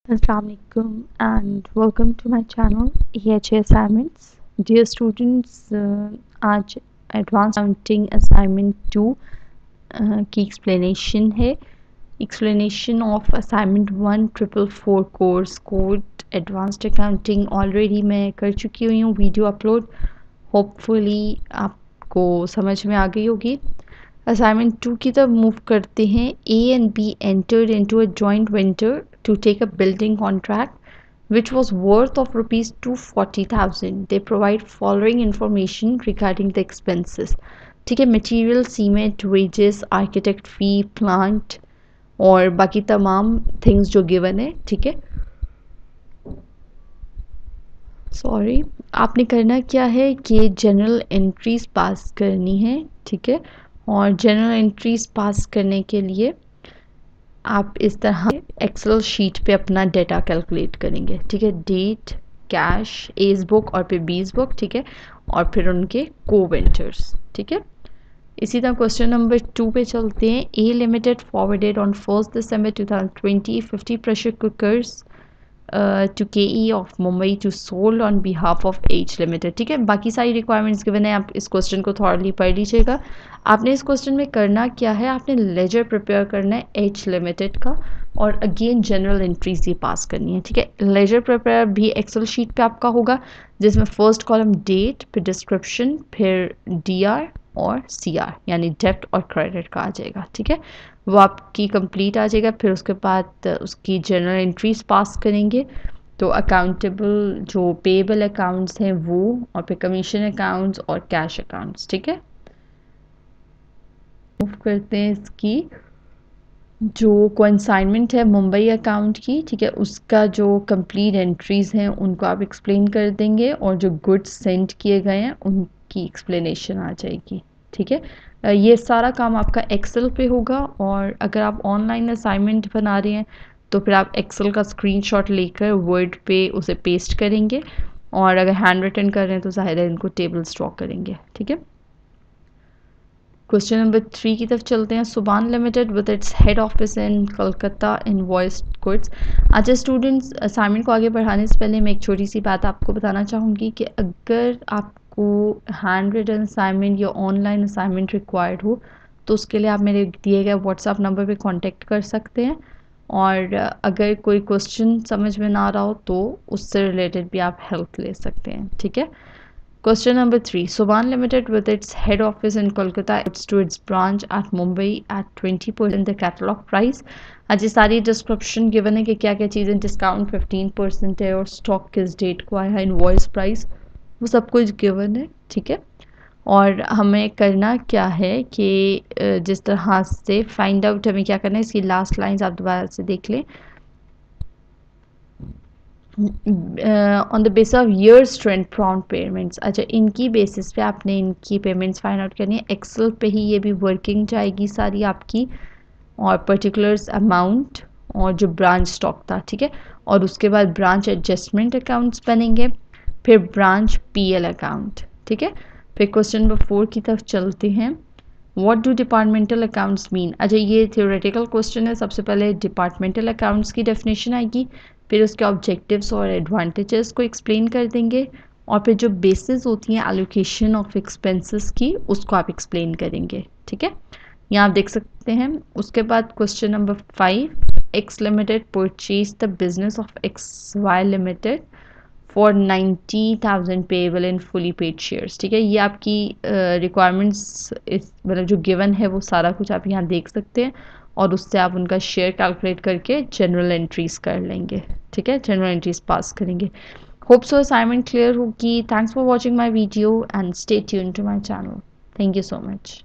Assalamualaikum and welcome to my channel AHA Assignments. Dear students, आज advance accounting assignment 2 की explanation है. Explanation of assignment 1 444 course code advanced accounting already मैं कर चुकी हुई हूँ वीडियो अपलोड. होपफुली आपको समझ में आ गई होगी. असाइनमेंट 2 की तरफ मूव करते हैं. A and B entered into a joint venture to take a building contract which was worth of rupees 240,000. They provide following information regarding the expenses. ठीक है, material, cement, wages, architect fee, plant और बाकी तमाम things जो given है. ठीक है, sorry, आपने करना क्या है कि जनरल एंट्रीज पास करनी है. ठीक है, और जनरल एंट्रीज पास करने के लिए आप इस तरह एक्सेल शीट पे अपना डेटा कैलकुलेट करेंगे. ठीक है, डेट, कैश, एज बुक और फिर बीज बुक. ठीक है, और फिर उनके को वेंचर्स. ठीक है, इसी तरह क्वेश्चन नंबर 2 पे चलते हैं. A limited forwarded on 1 December 2020 50 pressure cookers to KE of Mumbai to sold on behalf of H Limited. ठीक है, बाकी सारी रिक्वायरमेंट्स गिवन है. आप इस क्वेश्चन को थॉरली पढ़ लीजिएगा. आपने इस क्वेश्चन में करना क्या है, आपने लेजर प्रिपेयर करना है H Limited का और अगेन जनरल एंट्रीज ये पास करनी है. ठीक है, लेजर प्रिपेयर भी एक्सेल शीट पे आपका होगा जिसमें फर्स्ट कॉलम डेट, फिर डिस्क्रिप्शन, फिर DR और CR यानी डेब्ट और क्रेडिट का आ जाएगा. ठीक है, वो आपकी कंप्लीट आ जाएगा. फिर उसके बाद उसकी जनरल एंट्रीज पास करेंगे तो अकाउंटेबल जो पेएबल अकाउंट्स हैं वो, और फिर कमीशन अकाउंट्स और कैश अकाउंट्स. ठीक है, मूव करते हैं इसकी जो कंसाइनमेंट है मुंबई अकाउंट की. ठीक है, उसका जो कंप्लीट एंट्रीज हैं उनको आप एक्सप्लेन कर देंगे और जो गुड्स सेंड किए गए हैं उनकी एक्सप्लेनेशन आ जाएगी. ठीक है, ये सारा काम आपका एक्सेल पे होगा और अगर आप ऑनलाइन असाइनमेंट बना रहे हैं तो फिर आप एक्सेल का स्क्रीनशॉट लेकर वर्ड पे उसे पेस्ट करेंगे और अगर हैंड रिटन कर रहे हैं तो ज़ाहिर है इनको टेबल्स ड्रॉ करेंगे. ठीक है, क्वेश्चन नंबर 3 की तरफ चलते हैं. Subhan limited with its head office in Calcutta invoiced goods. अच्छा स्टूडेंट्स, असाइनमेंट को आगे बढ़ाने से पहले मैं एक छोटी सी बात आपको बताना चाहूँगी कि अगर आपको हैंड रिटन असाइनमेंट या ऑनलाइन असाइनमेंट रिक्वायर्ड हो तो उसके लिए आप मेरे दिए गए व्हाट्सएप नंबर पे कांटेक्ट कर सकते हैं और अगर कोई क्वेश्चन समझ में ना आ रहा हो तो उससे रिलेटेड भी आप हेल्प ले सकते हैं. ठीक है, Question number 3. Soban Limited with its head office in Kolkata adds to its branch at Mumbai at 20% the catalog price. आज ये सारी डिस्क्रिप्शन गिवन है कि क्या क्या चीज़ें डिस्काउंट 15% है और स्टॉक किस डेट को आया है, इनवॉइस प्राइस, वो सब कुछ गिवन है. ठीक है, और हमें करना क्या है कि जिस तरह से फाइंड आउट हमें क्या करना है, इसकी लास्ट लाइन्स आप दोबारा से देख लें. On the basis of years trend prompt payments. अच्छा, इनकी बेसिस पे आपने इनकी पेमेंट्स फाइंड आउट करनी है. एक्सेल पे ही ये भी वर्किंग जाएगी सारी आपकी और पर्टिकुलर्स अमाउंट और जो ब्रांच स्टॉक था. ठीक है, और उसके बाद ब्रांच एडजस्टमेंट अकाउंट्स बनेंगे, फिर ब्रांच PL अकाउंट. ठीक है, फिर क्वेश्चन नंबर 4 की तरफ चलते हैं. What do departmental accounts mean. अच्छा, ये थियोरेटिकल क्वेश्चन है. सबसे पहले डिपार्टमेंटल अकाउंट्स की डेफिनेशन आएगी, फिर उसके ऑब्जेक्टिव्स और एडवांटेजेस को एक्सप्लेन कर देंगे और फिर जो बेसिस होती हैं एलोकेशन ऑफ एक्सपेंसेस की उसको आप एक्सप्लेन करेंगे. ठीक है, यहाँ आप देख सकते हैं. उसके बाद question number 5. X limited purchase the business of XY limited for 90,000 payable in fully paid shares. ठीक है, ये आपकी रिक्वायरमेंट्स मतलब जो गिवन है वो सारा कुछ आप यहाँ देख सकते हैं और उससे आप उनका शेयर कैलकुलेट करके जनरल एंट्रीज कर लेंगे. ठीक है, जनरल एंट्रीज पास करेंगे. होप सो असाइनमेंट क्लियर होगी. Thanks for watching my video and stay tuned to my channel. Thank you so much.